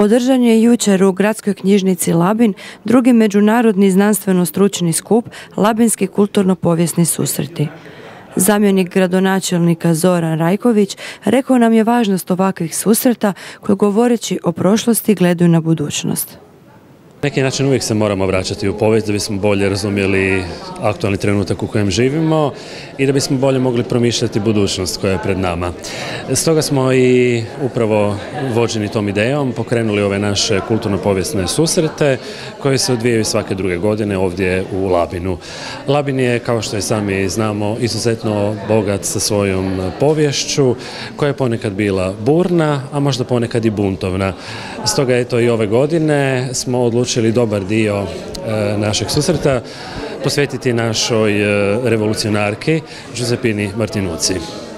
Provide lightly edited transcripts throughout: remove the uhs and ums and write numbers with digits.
Održan je jučer u Gradskoj knjižnici Labin drugi međunarodni znanstveno-stručni skup Labinski kulturno-povijesni susreti. Zamjenik gradonačelnika Zoran Rajković rekao nam je važnost ovakvih susreta koji govoreći o prošlosti gledaju na budućnost. Na neki način uvijek se moramo vraćati u povijest da bismo bolje razumjeli aktualni trenutak u kojem živimo i da bismo bolje mogli promišljati budućnost koja je pred nama. Stoga smo i upravo vođeni tom idejom pokrenuli ove naše kulturno-povijesne susrete koje se odvijaju svake druge godine ovdje u Labinu. Labin je, kao što i sami znamo, izuzetno bogat sa svojom poviješću koja je ponekad bila burna, a možda ponekad i buntovna. Stoga eto i ove godine smo odlučili dobar dio našeg susreta posvetiti našoj revolucionarki Giuseppini Martinuzzi.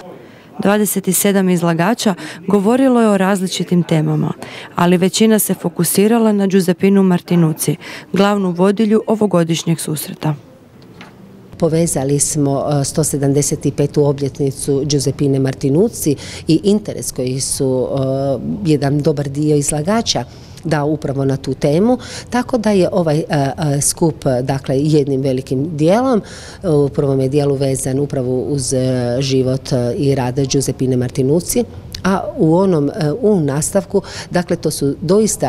27 izlagača govorilo je o različitim temama, ali većina se fokusirala na Giuseppinu Martinuzzi, glavnu vodilju ovogodišnjeg susreta. Povezali smo 175. obljetnicu Giuseppine Martinuzzi i interes koji su jedan dobar dio izlagača dao upravo na tu temu, tako da je ovaj skup dakle jednim velikim dijelom, u prvom dijelu vezan upravo uz život i rad Giuseppine Martinuzzi, a u nastavku, dakle to su doista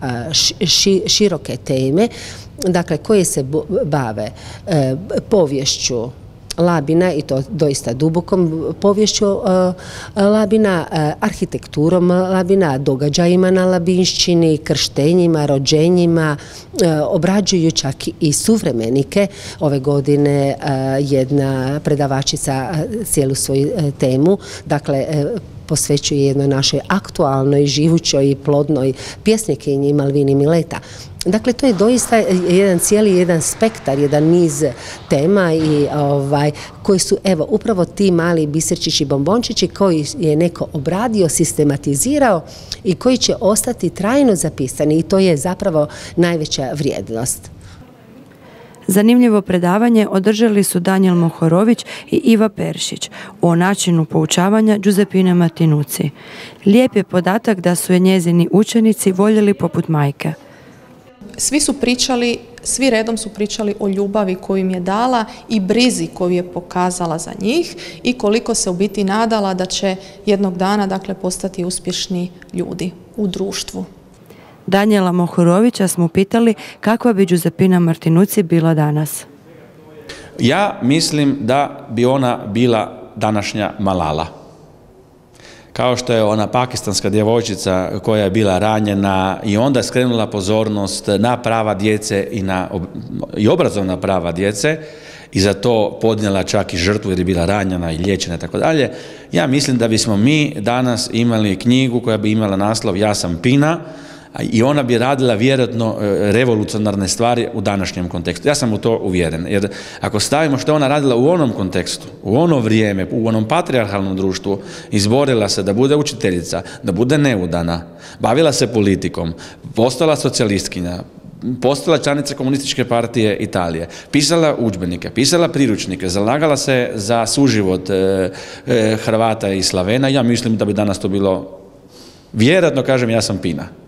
široke teme, dakle koje se bave poviješću Labina i to doista dubokom poviješću Labina, arhitekturom Labina, događajima na Labinšćini, krštenjima, rođenjima, obrađuju čak i suvremenike. Ove godine jedna predavačica cijelu svoju temu, dakle posvećuje jednoj našoj aktualnoj, živućoj i plodnoj pjesnikinji Malvini Mileta. Dakle, to je doista jedan spektar, jedan niz tema i koji su upravo ti mali biserčići, bombončići koji je neko obradio, sistematizirao i koji će ostati trajno zapisani i to je zapravo najveća vrijednost. Zanimljivo predavanje održali su Danijel Mohorović i Iva Peršić o načinu poučavanja Giuseppine Martinuzzi. Lijep je podatak da su je njezini učenici voljeli poput majke. Svi redom su pričali o ljubavi koju im je dala i brizi koju je pokazala za njih i koliko se u biti nadala da će jednog dana dakle postati uspješni ljudi u društvu. Danijela Mohorovića smo pitali kakva bi Giuseppina Martinuzzi bila danas. Ja mislim da bi ona bila današnja Malala. Kao što je ona pakistanska djevojčica koja je bila ranjena i onda skrenula pozornost na prava djece i obrazovna prava djece i za to podnijela čak i žrtvu jer je bila ranjena i liječena i tako dalje. Ja mislim da bismo mi danas imali knjigu koja bi imala naslov Ja sam Pina i ona bi radila vjerojatno revolucionarne stvari u današnjem kontekstu. Ja sam u to uvjeren. Jer ako stavimo što je ona radila u onom kontekstu, u ono vrijeme, u onom patrijarhalnom društvu, izborila se da bude učiteljica, da bude neudana, bavila se politikom, postala socijalistkinja, postala članica Komunističke partije Italije, pisala udžbenike, pisala priručnike, zalagala se za suživot Hrvata i Slavena, ja mislim da bi danas to bilo, vjerojatno kažem, ja sam Pina.